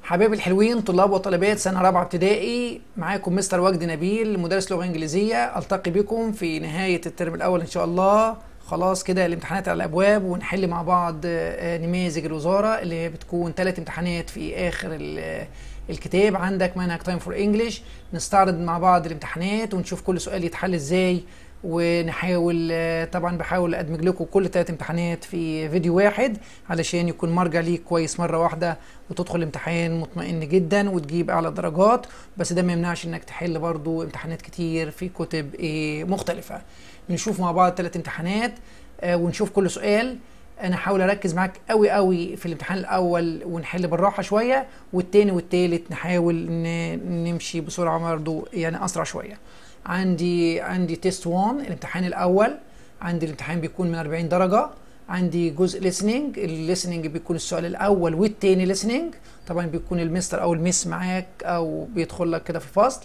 حبايبي الحلوين، طلاب وطالبات سنة رابعة ابتدائي، معاكم مستر وجدي نبيل مدرس لغة إنجليزية. ألتقي بكم في نهاية الترم الأول إن شاء الله. خلاص كده الامتحانات على الأبواب، ونحل مع بعض نماذج الوزارة اللي بتكون 3 امتحانات في آخر الكتاب. عندك منهج تايم فور انجلش، نستعرض مع بعض الامتحانات ونشوف كل سؤال يتحل ازاي، ونحاول طبعا بحاول ادمج لكم كل 3 امتحانات في فيديو واحد علشان يكون مرجع ليك كويس مره واحده، وتدخل الامتحان مطمئن جدا وتجيب اعلى درجات. بس ده ما يمنعش انك تحل برضو امتحانات كتير في كتب مختلفه. نشوف مع بعض 3 امتحانات ونشوف كل سؤال. انا هحاول اركز معاك قوي قوي في الامتحان الاول ونحل بالراحه شويه، والتاني والتالت نحاول نمشي بسرعه برضو، يعني اسرع شويه. عندي تيست 1 الامتحان الاول. عندي الامتحان بيكون من 40 درجه. عندي جزء listening. الليسننج بيكون السؤال الاول والتاني listening. طبعا بيكون المستر او الميس معاك او بيدخل لك كده في الفصل.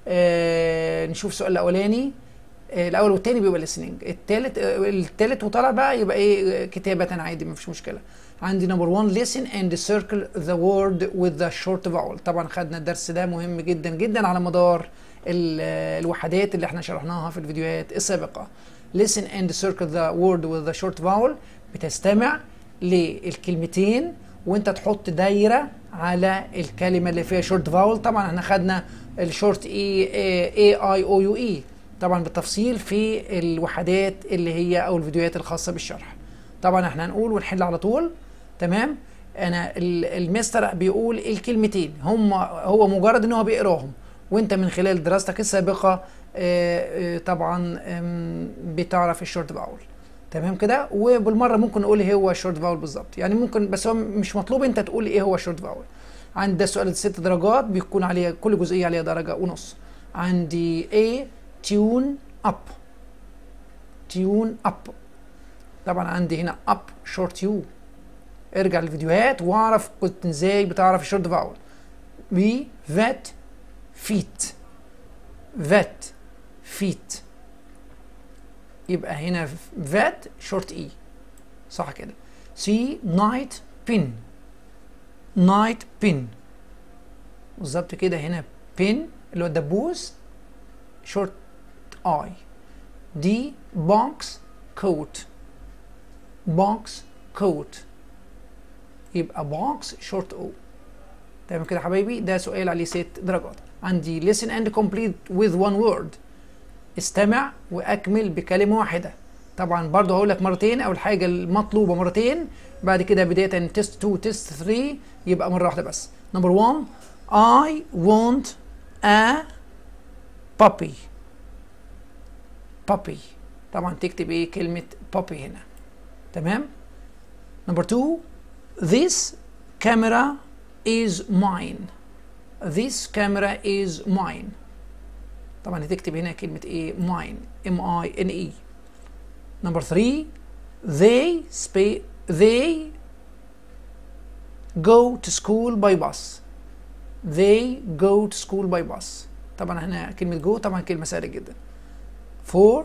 نشوف السؤال الاولاني. الاول والتاني بيبقى listening. التالت وطلع بقى يبقى ايه كتابه عادي، مفيش مشكله. عندي نمبر 1 listen and circle the word with the short vowel. طبعا خدنا الدرس ده مهم جدا جدا على مدار الوحدات اللي احنا شرحناها في الفيديوهات السابقه. listen and circle the word with the short vowel. بتستمع للكلمتين وانت تحط دايره على الكلمه اللي فيها short vowel. طبعا احنا خدنا الشورت اي اي او يو اي طبعا بالتفصيل في الوحدات اللي هي او الفيديوهات الخاصه بالشرح. طبعا احنا هنقول ونحل على طول. تمام. انا المستر بيقول الكلمتين، هو مجرد ان هو بيقراهم، وانت من خلال دراستك السابقه طبعا بتعرف الشورت فاول. تمام كده. وبالمره ممكن نقول ايه هو الشورت فاول بالظبط، يعني ممكن، بس هو مش مطلوب انت تقول ايه هو الشورت فاول. عندي ده السؤال 6 درجات، بيكون عليها كل جزئيه عليها درجه ونص. عندي A tune up. tune up. طبعا عندي هنا up short u. ارجع للفيديوهات واعرف كنت ازاي بتعرف الشورت فاول. B vet feet. vet feet. يبقى هنا vet short e صح كده. C night pin. night pin بالظبط كده. هنا pin اللي هو الدبوس short I. D box coat. box coat يبقى box short o. تمام كده حبايبي. ده سؤال عليه 6 درجات. عندي listen and complete with one word. استمع واكمل بكلمه واحده. طبعا برضه هقول لك مرتين، اول حاجه المطلوبه مرتين، بعد كده بدايه تيست 2 تيست 3 يبقى مره واحده بس. نمبر 1 I want a puppy. puppy. طبعا تكتب ايه كلمه puppy هنا. تمام. نمبر 2 this camera is mine. this camera is mine. طبعا هتكتب هنا كلمة ايه mine M-I-N-E. نمبر 3 they go to school by bus. they go to school by bus. طبعا هنا كلمة go طبعا كلمة سهلة جدا. 4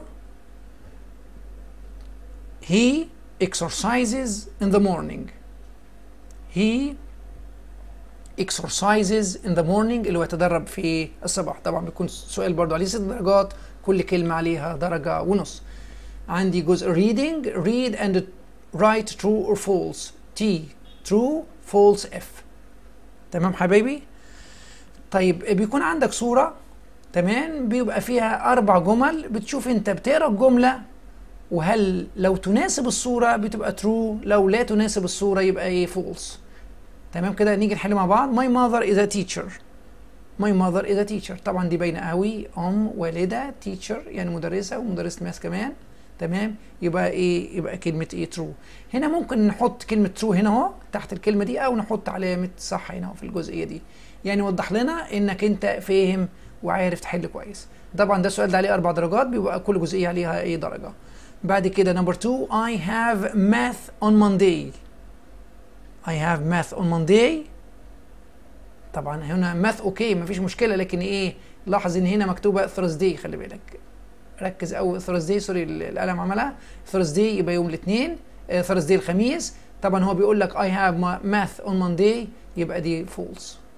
he exercises in the morning. he exercises in the morning اللي هو يتدرب في الصباح. طبعا بيكون سؤال برضو عليه 6 درجات، كل كلمة عليها درجة ونص. عندي جزء reading. read and write true or false. T true false F. تمام حبايبي. طيب بيكون عندك صورة، تمام، بيبقى فيها 4 جمل، بتشوف انت بتقرا الجملة وهل لو تناسب الصورة بتبقى true، لو لا تناسب الصورة يبقى ايه false. تمام كده. نيجي نحل مع بعض. my mother is a teacher. my mother is a teacher. طبعا دي باينه قوي، والده، teacher يعني مدرسه ومدرسه ماث كمان. تمام. يبقى ايه؟ يبقى كلمه ايه true. هنا ممكن نحط كلمه true هنا اهو تحت الكلمه دي، او نحط علامه صح هنا اهو في الجزئيه دي، يعني يوضح لنا انك انت فاهم وعارف تحل كويس. طبعا ده السؤال ده عليه 4 درجات، بيبقى كل جزئيه عليها ايه درجه. بعد كده نمبر 2 I have math on Monday. I have math on Monday. طبعا هنا math اوكي مفيش مشكله، لكن ايه لاحظ ان هنا مكتوبه Thursday. خلي بالك، ركز قوي. Thursday سوري القلم عملها Thursday يبقى يوم الاثنين، Thursday الخميس. طبعا هو بيقول لك I have math on Monday يبقى دي false.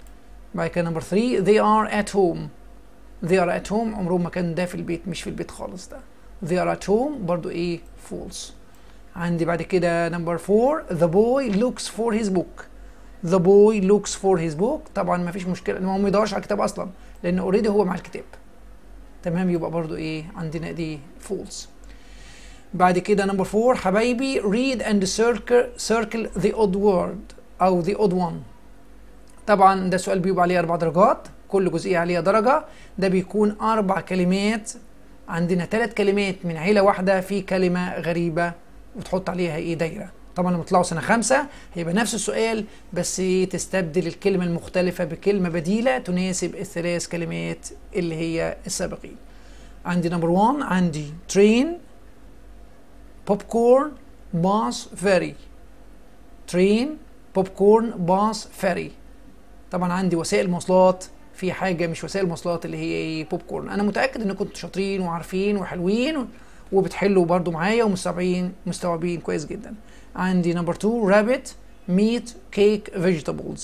بعد كده نمبر 3 they are at home. they are at home عمرهم ما كان ده في البيت، مش في البيت خالص ده. they are at home برضو ايه false. عندي بعد كده نمبر 4 the boy looks for his book. the boy looks for his book طبعا ما فيش مشكله ان هو ما يدورش على الكتاب اصلا لان اوريدي هو مع الكتاب. تمام، يبقى برضو ايه عندنا دي false. بعد كده نمبر 4 حبايبي read and circle the odd word او the odd one. طبعا ده سؤال بيبقى عليه 4 درجات، كل جزئيه عليها درجه. ده بيكون 4 كلمات، عندنا 3 كلمات من عيله واحده في كلمه غريبه وتحط عليها ايه دايره. طبعا لما تطلعوا سنه 5 هيبقى نفس السؤال بس تستبدل الكلمه المختلفه بكلمه بديله تناسب الثلاث كلمات اللي هي السابقين. عندي نمبر 1 عندي train popcorn bus ferry. train popcorn bus ferry. طبعا عندي وسائل مواصلات، في حاجه مش وسائل مواصلات اللي هي ايه بوب كورن. انا متاكد ان كنتوا شاطرين وعارفين وحلوين وبتحلوا برضو معايا ومستوعبين كويس جدا. عندي نمبر 2 rabbit meat cake vegetables.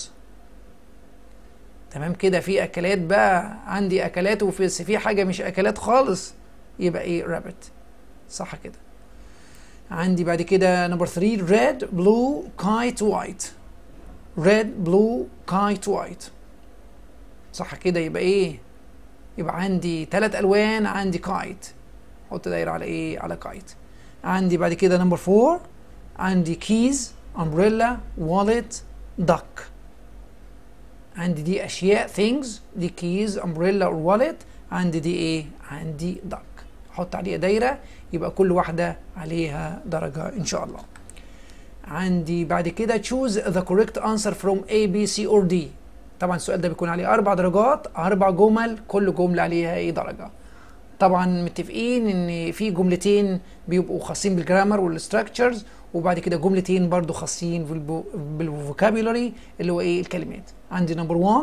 تمام كده، في اكلات بقى، عندي اكلات وفي حاجه مش اكلات خالص، يبقى ايه rabbit. صح كده. عندي بعد كده نمبر 3 red blue kite white. red blue kite white. صح كده، يبقى ايه؟ يبقى عندي 3 الوان، عندي كايت، حط دايره على ايه؟ على كايت. عندي بعد كده نمبر 4 عندي كيز امبريلا والت duck. عندي دي اشياء things، دي كيز امبريلا والت، عندي دي ايه؟ عندي duck، احط عليها دايره يبقى كل واحده عليها درجه ان شاء الله. عندي بعد كده choose the correct answer from A B C or D. طبعا السؤال ده بيكون عليه 4 درجات، 4 جمل، كل جمله عليها ايه درجه. طبعا متفقين ان في جملتين بيبقوا خاصين بالجرامر والستراكشرز، وبعد كده جملتين برضو خاصين بالفوكابيولاري اللي هو ايه الكلمات. عندي نمبر 1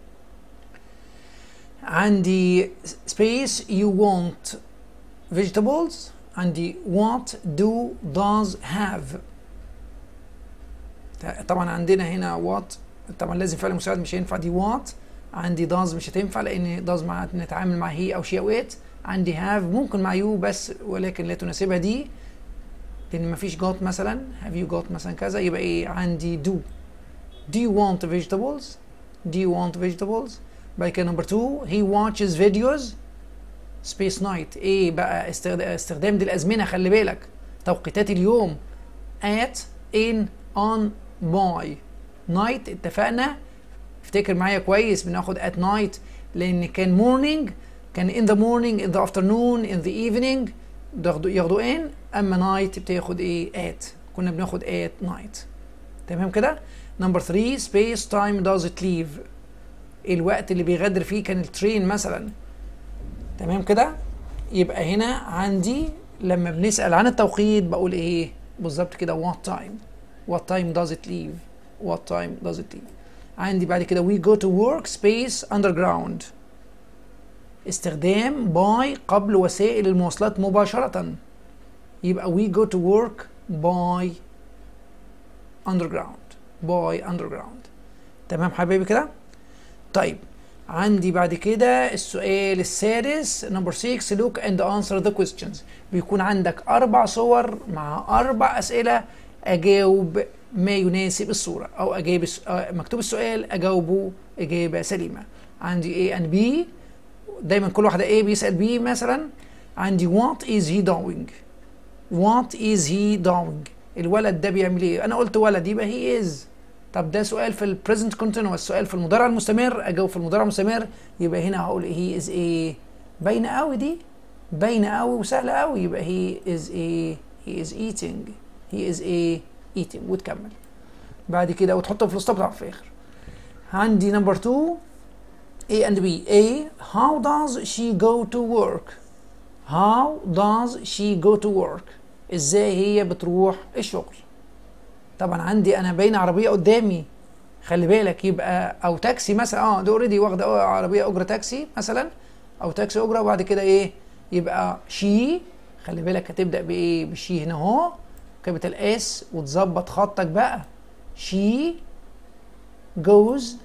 عندي space you want vegetables. عندي what does have. طبعا عندنا هنا what طبعا لازم فعل مساعد، مش هينفع دي what. عندي does مش هتنفع لان does مع نتعامل مع هي او شي او ات. عندي have ممكن مع you بس ولكن لا تناسبها دي لان مفيش got مثلا، have you got مثلا كذا. يبقى ايه عندي do you want vegetables. do you want vegetables. بعد كده نمبر 2 he watches videos space night. ايه بقى استخدام دي الازمنه، خلي بالك توقيتات اليوم at in on by night. اتفقنا، افتكر معايا كويس بناخد at night لان كان morning، كان in the morning in the afternoon in the evening ياخدوا in، اما night بتاخد ايه at، كنا بناخد at night. تمام كده. نمبر 3 space time does it leave. الوقت اللي بيغادر فيه كان الترين مثلا. تمام كده. يبقى هنا عندي لما بنسأل عن التوقيت بقول ايه بالظبط كده what time. what time does it leave. what time does it leave. عندي بعد كده we go to work space underground. استخدام by قبل وسائل المواصلات مباشرة، يبقى we go to work by underground. by underground. تمام حبايبي كده. طيب عندي بعد كده السؤال السادس نمبر 6 look and answer the questions. بيكون عندك 4 صور مع 4 أسئلة، أجاوب ما يناسب الصورة أو أجاوب مكتوب السؤال أجاوبه إجابة سليمة. عندي A and B، دايما كل واحدة A بيسأل B مثلا. عندي what is he doing. what is he doing. الولد ده بيعمل ايه؟ أنا قلت ولد يبقى he is. طب ده سؤال في البريزنت كونتينوس، سؤال في المضارع المستمر، أجاوب في المضارع المستمر يبقى هنا هقول he is a. باينة قوي دي، باينة قوي وسهلة قوي. يبقى he is a he is eating. he is a eating وتكمل بعد كده وتحط الفول ستوب في الآخر. عندي نمبر 2 A and B. A how does she go to work. how does she go to work. ازاي هي بتروح الشغل. طبعا عندي انا باينه عربيه قدامي خلي بالك، يبقى او تاكسي مثلا، ده اوريدي واخده عربيه اجره تاكسي مثلا او تاكسي اجره. وبعد كده ايه يبقى شي، خلي بالك هتبدا بايه بالشي هنا اهو كابيتال اس وتظبط خطك بقى. شي جوز،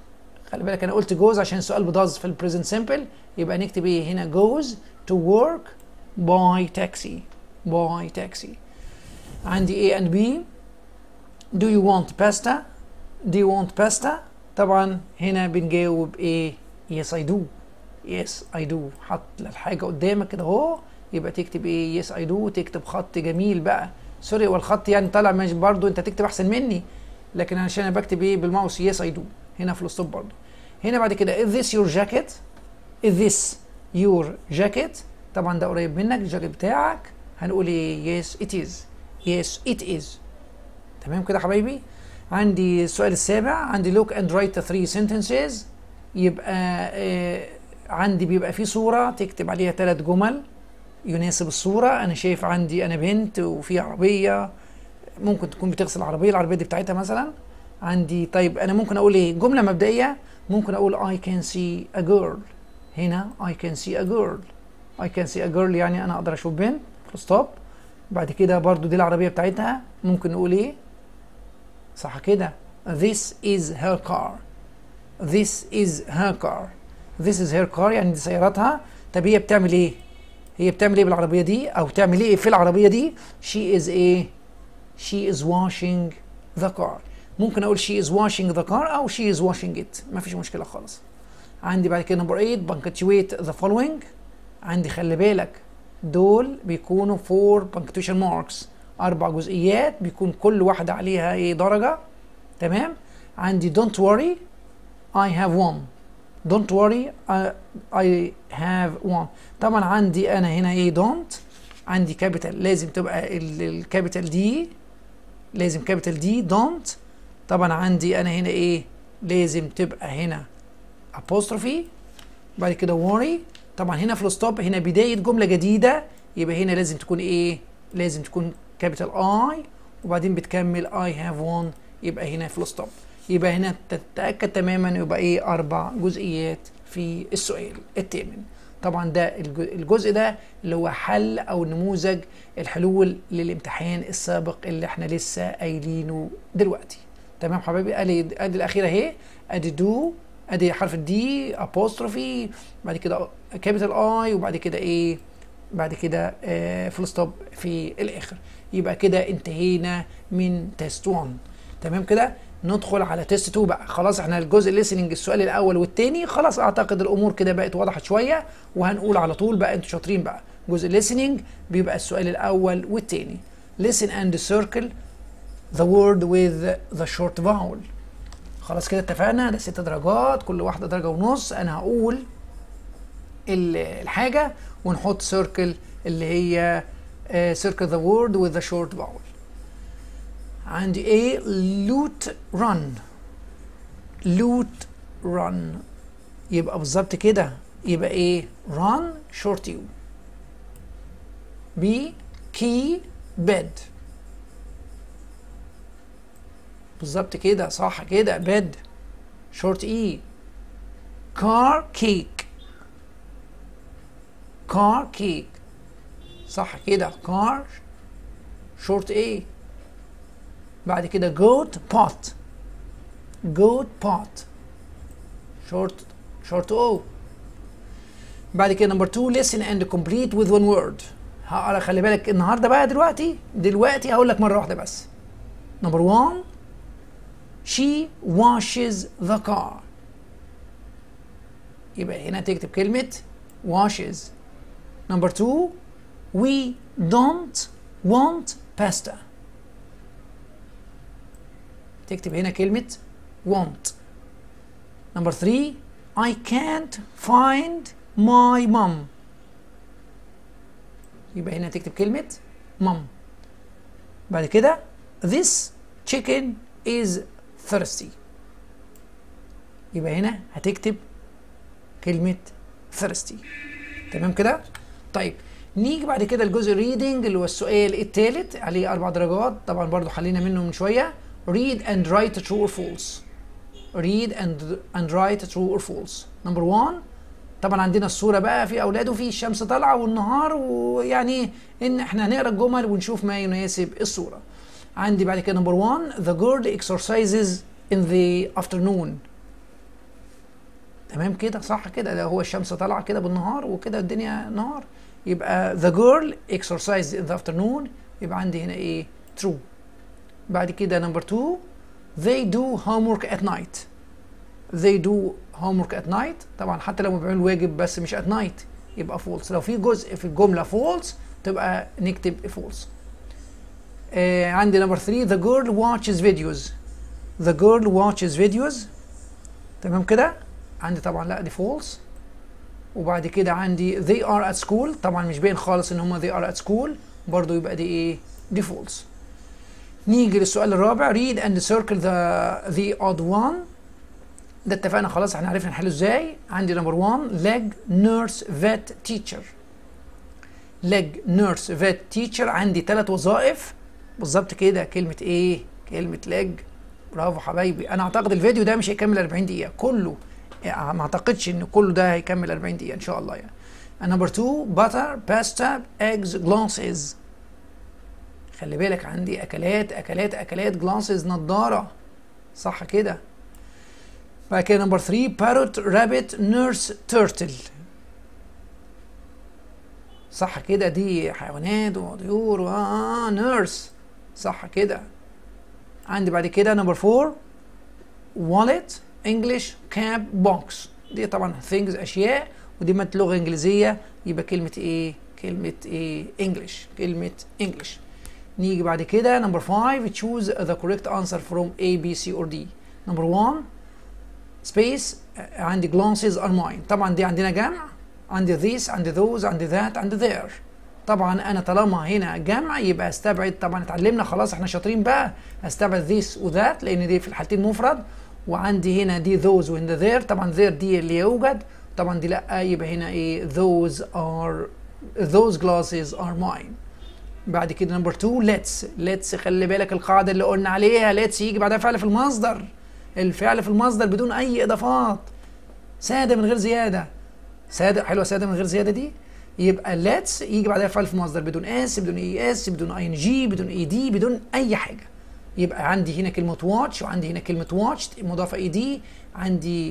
خلي بالك انا قلت جوز عشان السؤال بداز في البريزنت سمبل، يبقى نكتب ايه هنا؟ جوز to work by taxi. by taxi. عندي A and B. Do you want pasta? Do you want pasta؟ طبعا هنا بنجاوب ايه؟ yes I do. yes I do. حط الحاجة قدامك كده اهو، يبقى تكتب ايه؟ yes I do. تكتب خط جميل بقى، سوري والخط يعني طالع مش برضو انت تكتب احسن مني، لكن عشان انا بكتب ايه بالماوس yes I do هنا في الستوب برضو. هنا بعد كده is this your jacket؟ is this your jacket؟ طبعا ده قريب منك الجاكيت بتاعك، هنقول ايه؟ yes it is. yes it is. تمام كده حبايبي. عندي السؤال السابع، عندي look and write the 3 sentences. يبقى عندي بيبقى فيه صورة تكتب عليها 3 جمل يناسب الصورة. أنا شايف عندي أنا بنت وفي عربية، ممكن تكون بتغسل العربية دي بتاعتها مثلا. عندي طيب أنا ممكن أقول إيه؟ جملة مبدئية ممكن أقول I can see a girl. هنا I can see a girl. I can see a girl يعني أنا أقدر أشوف بنت. ستوب. بعد كده برضو دي العربية بتاعتها، ممكن نقول إيه؟ صح كده. This is her car. This is her car. This is her car يعني دي سيارتها. طب هي بتعمل ايه؟ هي بتعمل ايه بالعربية دي؟ او بتعمل ايه في العربية دي؟ She is ايه؟ She is washing the car. ممكن اقول she is washing the car او she is washing it، ما فيش مشكلة خالص. عندي بعد كده نمبر 8 punctuate the following. عندي خلي بالك دول بيكونوا 4 punctuation marks، 4 جزئيات بيكون كل واحدة عليها ايه؟ درجة. تمام. عندي don't worry I have one. don't worry I have one. طبعا عندي انا هنا ايه؟ don't. عندي كابيتال لازم تبقى الكابيتال دي، لازم كابيتال دي don't. طبعا عندي انا هنا ايه؟ لازم تبقى هنا apostrophe. بعد كده worry. طبعا هنا في الستوب هنا بداية جملة جديدة، يبقى هنا لازم تكون ايه؟ لازم تكون كابيتال I وبعدين بتكمل I have one، يبقى هنا في الستوب. يبقى هنا تتأكد تماما يبقى ايه؟ 4 جزئيات في السؤال الثامن. طبعا ده الجزء ده اللي هو حل او نموذج الحلول للامتحان السابق اللي احنا لسه قايلينه دلوقتي. تمام حبايبي. ادي الاخيره اهي، ادي دو، ادي حرف الدي apostrophe، بعد كده كابيتال اي، وبعد كده ايه؟ بعد كده فول ستوب في الاخر. يبقى كده انتهينا من تيست 1. تمام كده. ندخل على تيست 2 بقى. خلاص احنا الجزء الليسننج السؤال الاول والثاني خلاص اعتقد الامور كده بقت وضحت شويه، وهنقول على طول بقى انتوا شاطرين بقى. جزء الليسننج بيبقى السؤال الاول والثاني. listen and circle the word with the short vowel. خلاص كده اتفقنا. ده 6 درجات، كل واحده درجه ونص. انا هقول الحاجه ونحط سيركل اللي هي circle the word with the short vowel. عندي ايه؟ loot run. loot run يبقى بالظبط كده يبقى ايه؟ run short u. B key bed. بالظبط كده صح كده bed short e. car cake. car cake صح كده car short a. بعد كده goat pot. goat pot short o. بعد كده نمبر 2 listen and complete with one word. هقرا خلي بالك النهارده بقى دلوقتي هقول لك مره واحده بس. نمبر 1 she washes the car. يبقى هنا تكتب كلمه washes. نمبر 2 we don't want pasta. تكتب هنا كلمة want. نمبر 3 I can't find my mom. يبقى هنا تكتب كلمة mom. بعد كده this chicken is thirsty. يبقى هنا هتكتب كلمة thirsty. تمام كده؟ طيب نيجي بعد كده الجزء reading اللي هو السؤال الثالث عليه 4 درجات، طبعا برضو حلينا منه من شوية. read and write true or false. read and write true or false. نمبر 1 طبعا عندنا الصورة بقى في أولاد وفي الشمس طالعة والنهار، ويعني إن إحنا هنقرا الجمل ونشوف ما يناسب الصورة. عندي بعد كده نمبر 1 the girl exercises in the afternoon. تمام كده صح كده، ده هو الشمس طالعه كده بالنهار وكده الدنيا نهار، يبقى the girl exercised in the afternoon، يبقى عندي هنا ايه true. بعد كده نمبر 2 they do homework at night. they do homework at night طبعا حتى لو بيعملوا واجب بس مش at night يبقى false. لو في جزء في الجمله false تبقى نكتب false. عندي نمبر 3 the girl watches videos. the girl watches videos تمام كده، عندي طبعا لا دي false. وبعد كده عندي they are at school، طبعا مش باين خالص ان هم they are at school، برضو يبقى دي ايه دي false. نيجي للسؤال الرابع read and circle the odd one. ده اتفقنا خلاص، احنا عرفنا نحله ازاي. عندي نمبر 1 leg nurse vet teacher. leg nurse vet teacher عندي 3 وظائف بالظبط كده. كلمة ايه؟ كلمة leg. برافو حبايبي. انا اعتقد الفيديو ده مش هيكمل 40 دقيقة كله، يعني ما اعتقدش ان كله ده هيكمل 40 دقيقة ان شاء الله يعني. نمبر 2 butter pasta eggs glasses. خلي بالك عندي اكلات اكلات اكلات glasses نضارة صح كده. بعد كده نمبر 3 parrot rabbit nurse turtle صح كده، دي حيوانات وطيور nurse صح كده. عندي بعد كده نمبر 4 wallet English cap box. دي طبعا things اشياء، ودي مادة لغة انجليزية يبقى كلمة ايه؟ كلمة ايه؟ English. كلمة English. نيجي بعد كده نمبر 5 choose the correct answer from A B C or D. نمبر 1 space عندي glasses are mine، طبعا دي عندنا جمع، عندي this عندي those عندي that عندي there. طبعا انا طالما هنا جمع يبقى استبعد، طبعا اتعلمنا خلاص احنا شاطرين بقى، استبعد this وذات لان دي في الحالتين مفرد، وعندي هنا دي those وهنا there، طبعا there دي اللي يوجد، طبعا دي لا، يبقى هنا ايه those glasses are mine. بعد كده نمبر 2 let's خلي بالك القاعده اللي قلنا عليها، let's يجي بعدها فعل في المصدر، الفعل في المصدر بدون اي اضافات، ساده من غير زياده، ساده حلوه، ساده من غير زياده دي. يبقى let's يجي بعدها فعل في مصدر بدون اس بدون اي اس بدون اي ان جي بدون اي دي بدون اي حاجه. يبقى عندي هنا كلمه watch وعندي هنا كلمه watched مضافه اي دي، عندي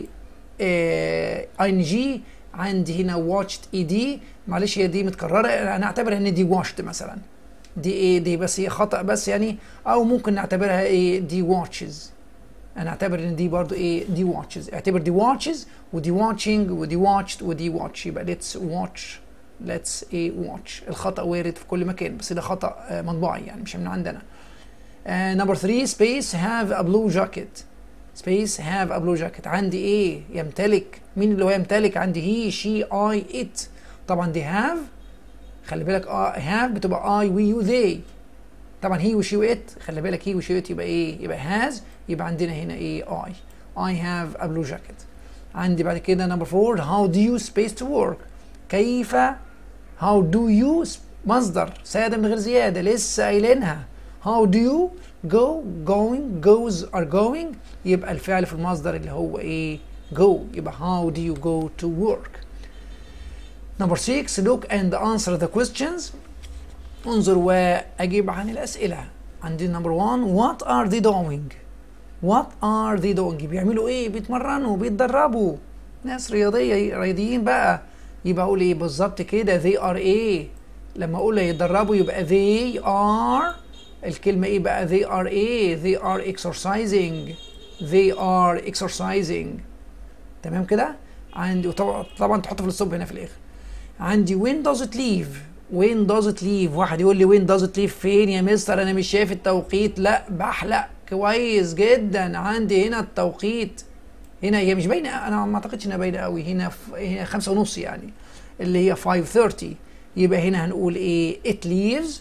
اي ان جي، عندي هنا watched اي دي، معلش هي دي متكرره، انا اعتبرها ان دي watched مثلا، دي ايه دي بس هي خطا بس يعني، او ممكن نعتبرها ايه دي watches، انا اعتبر ان دي برضو ايه دي watches، اعتبر دي watches ودي watching ودي watched ودي watch، يبقى let's watch let's ايه watch. الخطا وارد في كل مكان بس ده خطا مطبعي يعني مش من عندنا. نمبر 3 space have a blue jacket. space have a blue jacket عندي ايه يمتلك، مين اللي هو يمتلك؟ عندي he she I it، طبعا دي have خلي بالك have بتبقى I we you they، طبعا he وشي وات خلي بالك he وشي وات يبقى ايه يبقى has، يبقى عندنا هنا ايه I have a blue jacket. عندي بعد كده نمبر 4 how do you space to work. كيف how do you مصدر سادة من غير زيادة لسه قايلينها، how do you go going goes are going، يبقى الفعل في المصدر اللي هو ايه go، يبقى how do you go to work. نمبر 6 look and answer the questions. انظر واجيب عن الاسئله. عندي نمبر 1 what are they doing. what are they doing بيعملوا ايه؟ بيتمرنوا بيتدربوا، ناس رياضيين بقى، يبقى اقول ايه بالظبط كده they are ايه، لما اقول يتدربوا يبقى they are، الكلمه ايه بقى they are ايه they are exercising they are exercising تمام كده. عندي طبعا تحط في الصب هنا في الاخر. عندي when does it leave. when does it leave واحد يقول لي when does it leave فين يا مستر انا مش شايف التوقيت، لا بحلق كويس جدا، عندي هنا التوقيت هنا هي مش باينه، انا ما اعتقدش انها باينه قوي، هنا 5:30 يعني اللي هي 5:30، يبقى هنا هنقول ايه it leaves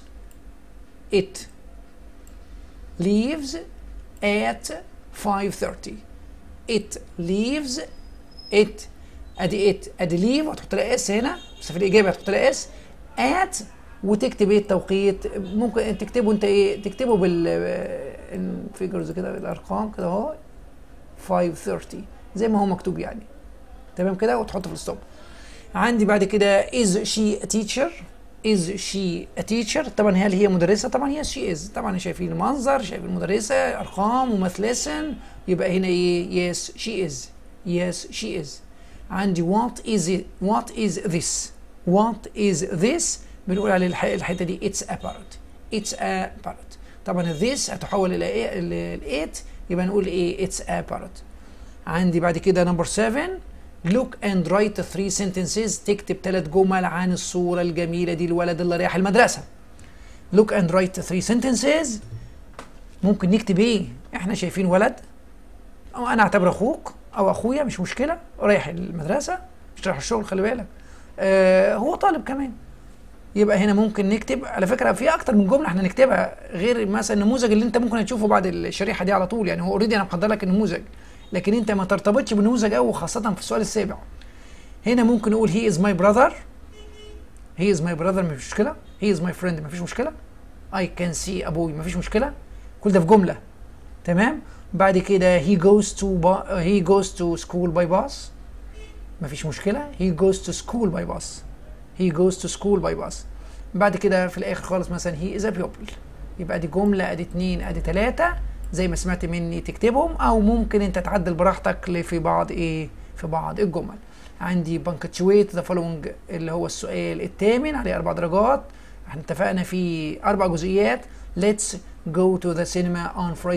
at 5:30 it leaves ادي ادي ليف وهتحط لها اس هنا، بس في الاجابه هتحط لها اس at وتكتب ايه التوقيت، ممكن تكتبه انت ايه تكتبه بالفيجرز كده بالارقام كده اهو 5:30 زي ما هو مكتوب يعني تمام كده، وتحطه في الستوب. عندي بعد كده is she a teacher is she a teacher، طبعا هل هي مدرسه؟ طبعا هي she is، طبعا شايفين المنظر شايفين المدرسه ارقام ومثلثن، يبقى هنا ايه yes she is yes she is. عندي what is this بنقول على الحته دي it's a parrot. طبعا this هتحول الى it يبقى نقول ايه it's a parrot. عندي بعد كده نمبر 7 look and write 3 sentences تكتب 3 جمل عن الصورة الجميلة دي الولد اللي رايح المدرسة. look and write 3 sentences ممكن نكتب ايه؟ احنا شايفين ولد او انا اعتبر اخوك او اخويا مش مشكلة رايح المدرسة مش رايح الشغل خلي بالك هو طالب كمان. يبقى هنا ممكن نكتب على فكرة في اكتر من جملة احنا نكتبها غير مثلا النموذج اللي انت ممكن تشوفه بعد الشريحة دي على طول يعني هو اوريدي انا محضر لك النموذج لكن انت ما ترتبطش بالنموذج قوي خاصة في السؤال السابع. هنا ممكن نقول he is my brother مفيش مشكلة he is my friend مفيش مشكلة I can see أبوي مفيش مشكلة كل ده في جملة تمام. بعد كده he goes to school by bus مفيش مشكلة he goes to school by bus. بعد كده في الآخر خالص مثلا he is a pupil يبقى دي جملة ادي 2 ادي 3 زي ما سمعت مني تكتبهم او ممكن انت تعدل براحتك في بعض الجمل. عندي punctuate the following اللي هو السؤال الثامن عليه 4 درجات. احنا اتفقنا في 4 جزئيات. let's go to the cinema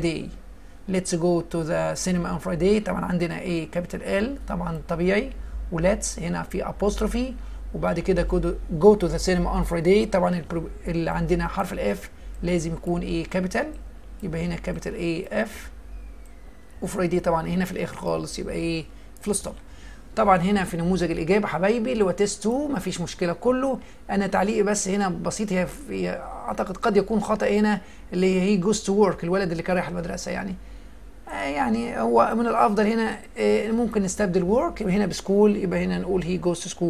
on Friday طبعا عندنا ايه capital L طبعا طبيعي ولتس هنا في apostrophe وبعد كده go to the cinema on Friday طبعا اللي عندنا حرف الاف لازم يكون ايه capital يبقى هنا كابيتال اي اف وفرايدي طبعا هنا في الاخر خالص يبقى ايه فول ستوب. طبعا هنا في نموذج الاجابه حبايبي اللي هو تيست 2 مفيش مشكله كله. انا تعليقي بس هنا بسيط هي اعتقد قد يكون خطا هنا اللي هي جوز تو ورك الولد اللي كان رايح المدرسه يعني هو من الافضل هنا ممكن نستبدل ورك يبقى هنا بسكول يبقى هنا نقول هي جوز تو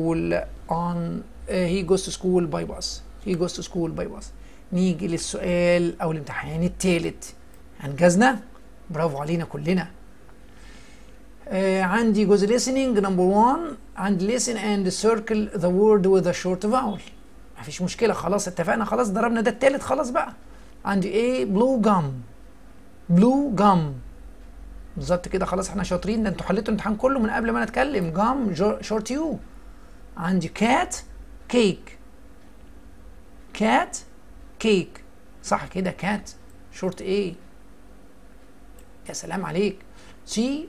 سكول باي باص. نيجي للسؤال او الامتحان الثالث. انجزنا برافو علينا كلنا. عندي جزء listening نمبر 1 عندي listen and circle the word with a short vowel مفيش مشكله خلاص اتفقنا خلاص ضربنا ده الثالث خلاص بقى. عندي ايه blue gum بالظبط كده خلاص احنا شاطرين ده انتوا حليتوا الامتحان كله من قبل ما انا اتكلم gum short u. عندي cat cake صح كده كات شورت ايه يا سلام عليك. سي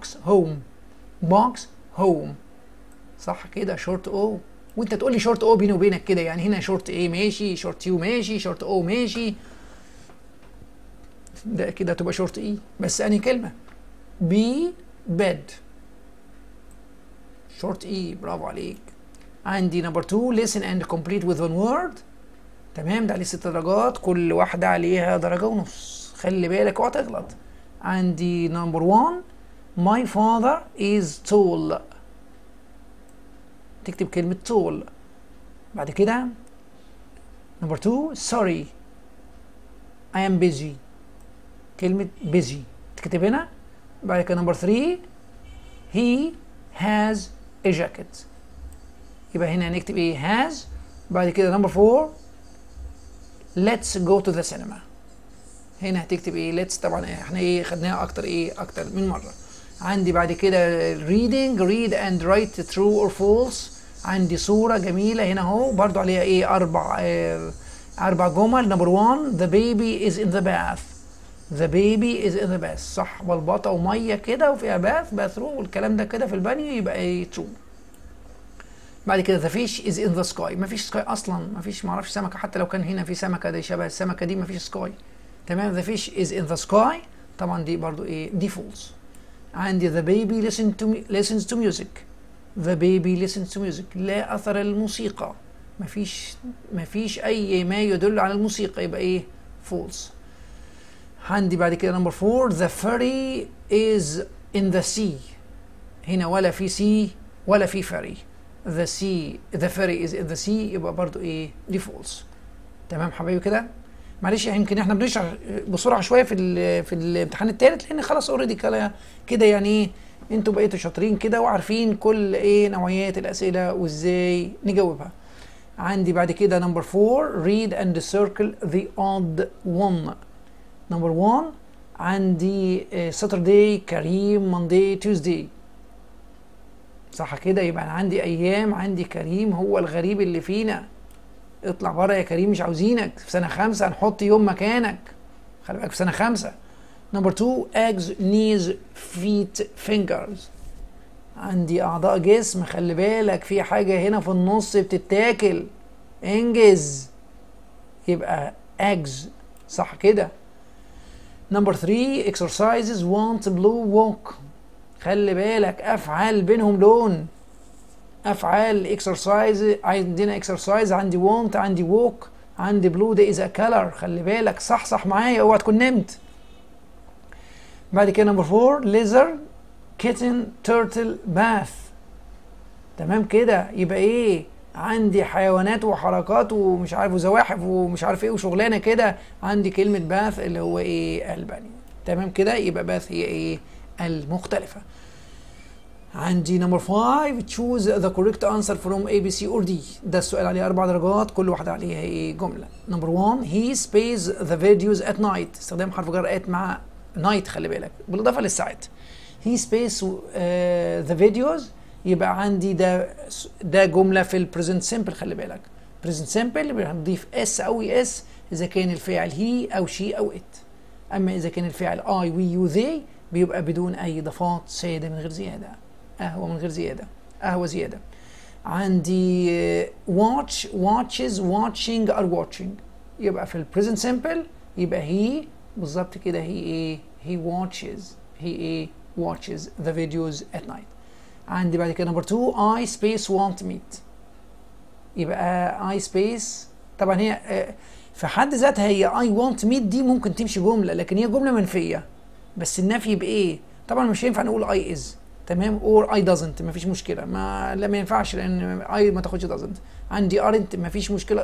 box home صح كده شورت او وانت تقول لي شورت او بيني وبينك كده يعني هنا شورت ايه ماشي شورت يو ماشي شورت او ماشي ده كده تبقى شورت اي بس انهي كلمه بي بيد شورت اي برافو عليك. عندي نمبر 2 listen and complete with one word تمام ده عليه 6 درجات كل واحدة عليها درجة ونص خلي بالك اوعى تغلط. عندي نمبر 1 my father is tall تكتب كلمة tall. بعد كده نمبر 2 sorry I am busy كلمة busy تكتب هنا. بعد كده نمبر 3 he has a jacket يبقى هنا هنكتب ايه has. بعد كده نمبر 4 let's go to the cinema هنا هتكتب ايه let's طبعا احنا ايه خدناها اكتر من مره. عندي بعد كده read and write true or false عندي صوره جميله هنا اهو برضو عليها ايه 4 جمل. نمبر 1 the baby is in the bath صح بلبطه وميه كده وفيها باث رو والكلام ده كده في البانيو يبقى ايه true. بعد كده the fish is in the sky مفيش سكاي اصلا مفيش معرفش سمكه حتى لو كان هنا في سمكه دي شبه السمكه دي مفيش سكاي تمام. the fish is in the sky طبعا دي برضو ايه دي false. عندي the baby listens to music لا اثر الموسيقى مفيش اي ما يدل على الموسيقى يبقى ايه false. عندي بعد كده نمبر 4 the ferry is in the sea هنا ولا في sea ولا في ferry the ferry is in the sea يبقى برضو ايه دي false تمام حبايبي كده. معلش يمكن احنا بنشرح بسرعه شويه في الامتحان الثالث لان خلاص اوريدي كده يعني ايه انتوا بقيتوا شاطرين كده وعارفين كل ايه نوعيات الاسئله وازاي نجاوبها. عندي بعد كده نمبر 4 read and circle the odd one. نمبر 1 عندي Saturday كريم Monday Tuesday صح كده؟ يبقى انا عندي ايام، عندي كريم هو الغريب اللي فينا. اطلع بره يا كريم، مش عاوزينك في سنة 5، هنحط يوم مكانك. خلي بالك في سنة 5. نمبر 2 eggs knees feet fingers. عندي اعضاء جسم، خلي بالك في حاجة هنا في النص بتتاكل. انجز. يبقى eggs. صح كده؟ نمبر 3 exercises want blue walk. خلي بالك افعال بينهم لون. افعال exercise، عندنا exercise، عندي want، عندي walk، عندي blue ده is a color. خلي بالك صح معايا، اوعى تكون نمت. بعد كده نمبر 4 lizard kitten turtle bath. تمام كده؟ يبقى ايه؟ عندي حيوانات وحركات ومش عارف وزواحف ومش عارف ايه وشغلانه كده. عندي كلمه باث اللي هو ايه؟ الباني. تمام كده؟ يبقى باث هي ايه؟ المختلفه. عندي نمبر 5 choose the correct answer from A B C or D. ده السؤال عليه 4 درجات، كل واحده عليها ايه؟ جمله. نمبر 1 he space the videos at night. استخدام حرف جر at مع night، خلي بالك بالاضافه للساعات. he space the videos. يبقى عندي ده جمله في البريزنت سمبل. خلي بالك بريزنت سمبل بنضيف اس او اي اس اذا كان الفاعل هي او شي او ات. اما اذا كان الفاعل اي وي يو ذي بيبقى بدون اي اضافات، ساده من غير زياده. قهوه من غير زياده، قهوه زياده. عندي watch watches watching are watching. يبقى في البريزنت سمبل يبقى هي بالظبط كده. هي ايه؟ he watches. he ايه؟ watches the videos at night. عندي بعد كده نمبر 2 I space want meat. يبقى I space طبعا هي في حد ذاتها هي I want meat دي ممكن تمشي جملة، لكن هي جملة منفية. بس النفي بإيه؟ طبعا مش هينفع نقول I is، تمام، or I doesn't، مفيش مشكلة. ما ينفعش لأن I ما تاخدش doesn't. عندي aren't مفيش مشكلة.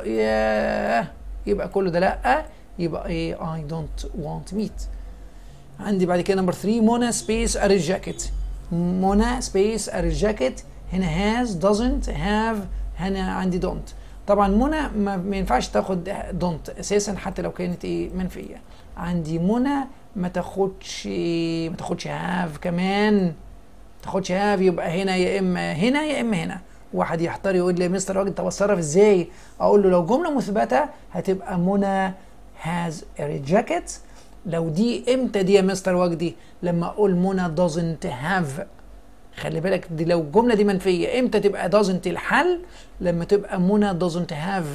يبقى كله ده لأ، يبقى إيه؟ I don't want meat. عندي بعد كده نمبر 3 منى سبيس ار جاكيت. منى سبيس ار جاكيت. هنا هاز doesn't have، هنا عندي don't. طبعا منى ما ينفعش تاخد don't اساسا حتى لو كانت ايه؟ منفيه. عندي منى ما تاخدش have كمان، ما تاخدش have. يبقى هنا يا اما هنا يا اما هنا. واحد يحتار يقول لي يا مستر واجد طب اتصرف ازاي؟ اقول له لو جمله مثبته هتبقى منى has a jacket. لو دي امتى دي يا مستر وجدي؟ لما اقول منى doesn't have. خلي بالك دي لو الجمله دي منفيه. امتى تبقى doesn't الحل؟ لما تبقى منى doesn't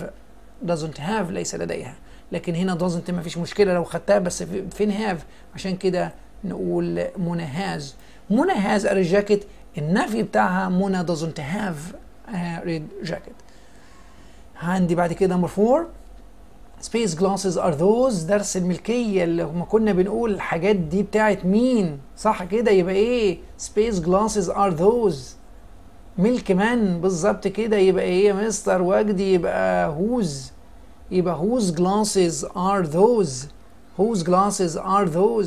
have ليس لديها. لكن هنا doesn't ما فيش مشكله لو خدتها، بس فين have؟ عشان كده نقول منى has. منى has a red jacket. النفي بتاعها منى doesn't have a red jacket. عندي بعد كده نمبر 4 space glasses are those. درس الملكية اللي هما كنا بنقول الحاجات دي بتاعت مين، صح كده؟ يبقى ايه؟ space glasses are those ملك من بالظبط كده. يبقى ايه يا مستر وجدي؟ يبقى whose. يبقى whose glasses are those. whose glasses are those.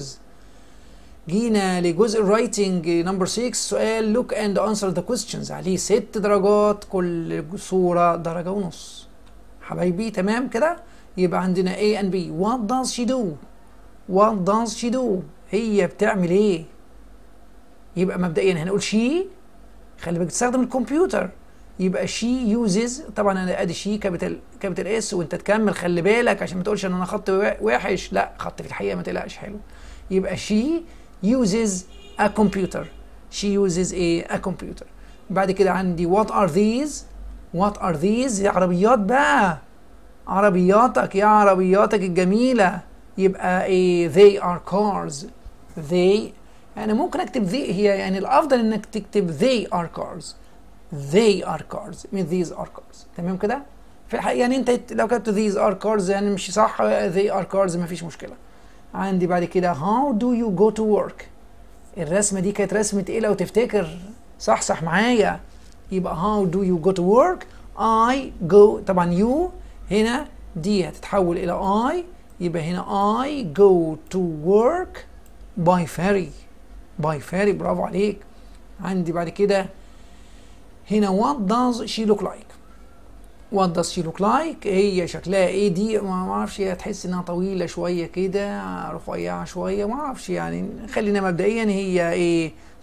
جينا لجزء الرايتنج نمبر 6 سؤال look and answer the questions عليه 6 درجات، كل صورة درجة ونص حبايبي. تمام كده؟ يبقى عندنا A and B. What does she do? What does she do? هي بتعمل ايه؟ يبقى مبدئيا هنقول she. خلي بالك تستخدم الكمبيوتر. يبقى she uses. طبعا انا ادي she كابيتال اس وانت تكمل. خلي بالك عشان ما تقولش ان انا خط وحش، لا خط في الحقيقه ما تقلقش حلو. يبقى she uses a computer. she uses a computer. بعد كده عندي what are these. what are these يا عربيات بقى، عربياتك يا عربياتك الجميلة. يبقى ايه؟ they are cars. they يعني ممكن اكتب they، هي يعني الافضل انك تكتب they are cars. they are cars من these are cars. تمام كده؟ في الحقيقة يعني انت لو كتبت these are cars يعني مش صح، they are cars مفيش مشكلة. عندي بعد كده how do you go to work. الرسمة دي كانت رسمة ايه لو تفتكر؟ صح معايا. يبقى how do you go to work. I go. طبعا you هنا دي هتتحول إلى I. يبقى هنا I go to work by ferry. by ferry. برافو عليك. عندي بعد كده هنا what does she look like. what does she look like. هي شكلها ايه دي؟ ما اعرفش، هتحس انها طويلة شوية كده، رفيعة شوية، ما اعرفش يعني. خلينا مبدئيا هي ايه؟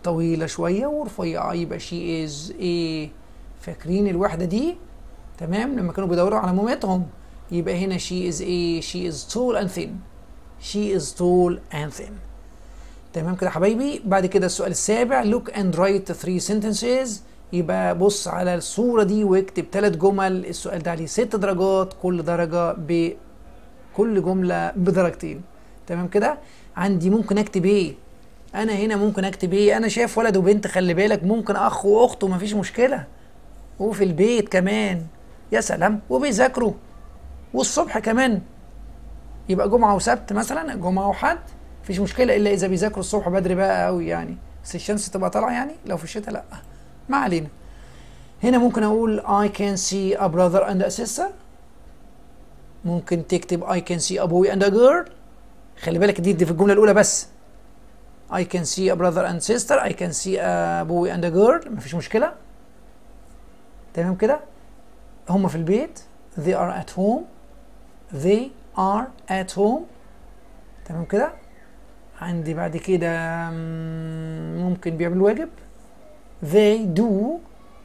طويلة شوية ورفيعة، يبقى she is a. فاكرين الوحدة دي؟ تمام، لما كانوا بيدوروا على مامتهم، يبقى هنا she is a. she is tall and thin. she is tall and thin. تمام كده حبايبي. بعد كده السؤال السابع look and write 3 sentences. يبقى بص على الصورة دي واكتب 3 جمل. السؤال ده عليه 6 درجات، كل درجة كل جملة بدرجتين. تمام كده. عندي ممكن اكتب ايه؟ انا هنا ممكن اكتب ايه؟ انا شايف ولد وبنت، خلي بالك، ممكن اخ واخت ومفيش مشكلة، وفي البيت كمان، يا سلام، وبيذاكروا، والصبح كمان. يبقى جمعة وسبت مثلا، جمعة وحد، مفيش مشكلة، الا اذا بيذاكروا الصبح بدري بقى قوي يعني، بس الشمس تبقى طالعة يعني، لو في الشتاء لا، ما علينا. هنا ممكن اقول I can see a brother and a sister. ممكن تكتب I can see a boy and a girl. خلي بالك دي في الجملة الأولى بس. I can see a brother and sister. I can see a boy and a girl. مفيش مشكلة. تمام كده. هما في البيت. They are at home. They are at home. تمام كده. عندي بعد كده ممكن بيعملوا واجب. They do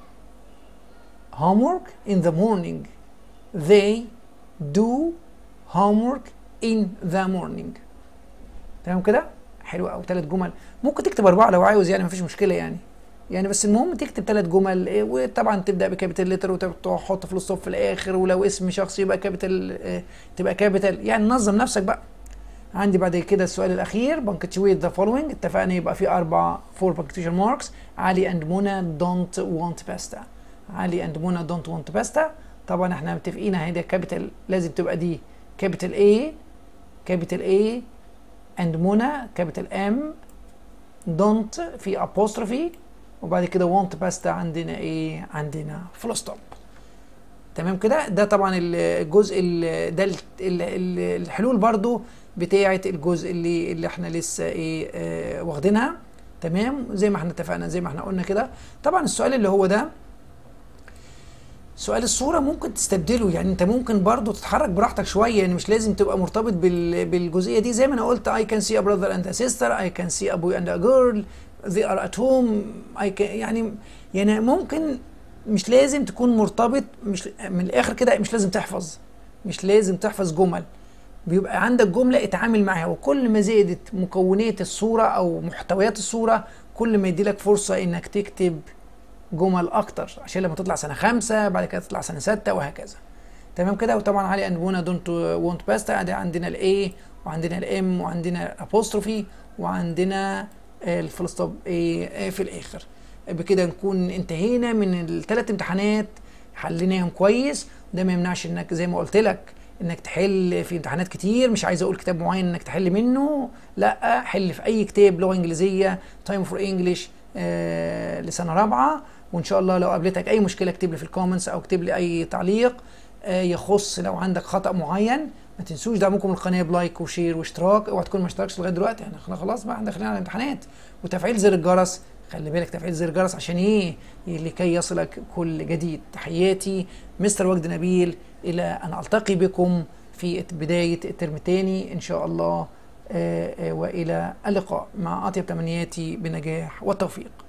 homework in the morning. They do homework in the morning. تمام كده. حلو قوي. 3 جمل. ممكن تكتب 4 لو عاوز يعني، مفيش مشكله يعني بس المهم تكتب 3 جمل. وطبعا تبدا بكابيتال لتر وتحط فول ستوب في الاخر، ولو اسم شخص يبقى كابيتال، تبقى كابيتال، يعني نظم نفسك بقى. عندي بعد كده السؤال الاخير punctuate the following. اتفقنا يبقى في 4 punctuation marks. علي and منى don't want pasta. علي and منى don't want pasta. طبعا احنا متفقين اهي كابيتال، لازم تبقى دي كابيتال A، كابيتال A، and منى كابيتال M، don't في apostrophe، وبعد كده want pasta عندنا ايه؟ عندنا فول ستوب. تمام كده. ده طبعا الجزء ده الحلول برضو بتاعه الجزء اللي احنا لسه ايه واخدينها. تمام، زي ما احنا اتفقنا، زي ما احنا قلنا كده. طبعا السؤال اللي هو ده سؤال الصورة ممكن تستبدله، يعني انت ممكن برضو تتحرك براحتك شوية، يعني مش لازم تبقى مرتبط بالجزئية دي. زي ما انا قلت I can see a brother and a sister. I can see a boy and a girl. They are at home. يعني ممكن مش لازم تكون مرتبط، مش من الاخر كده، مش لازم تحفظ، مش لازم تحفظ جمل. بيبقى عندك جملة اتعامل معها، وكل ما زادت مكونات الصورة او محتويات الصورة، كل ما يديلك فرصة انك تكتب جمل اكتر، عشان لما تطلع سنه 5 بعد كده تطلع سنه 6 وهكذا. تمام كده. وطبعا علي اند منى دونت وونت باستا، عندنا الاي وعندنا الام وعندنا ابوستروفي وعندنا الفول ستوب اي في الاخر. بكده نكون انتهينا من ال3 امتحانات، حليناهم كويس. ده ما يمنعش انك زي ما قلت لك انك تحل في امتحانات كتير. مش عايز اقول كتاب معين انك تحل منه، لا، حل في اي كتاب لغه انجليزيه، تايم فور انجلش لسنه رابعه. وان شاء الله لو قابلتك اي مشكله اكتب لي في الكومنتس او اكتب لي اي تعليق يخص لو عندك خطا معين. ما تنسوش دعمكم القناه بلايك وشير واشتراك. اوعى تكون ما اشتركتش لغايه دلوقتي، احنا خلاص بقى داخلين على الامتحانات. وتفعيل زر الجرس، خلي بالك تفعيل زر الجرس عشان ايه؟ لكي يصلك كل جديد. تحياتي مستر وجدي نبيل، الى ان التقي بكم في بدايه الترم الثاني ان شاء الله، والى اللقاء مع اطيب تمنياتي بالنجاح والتوفيق.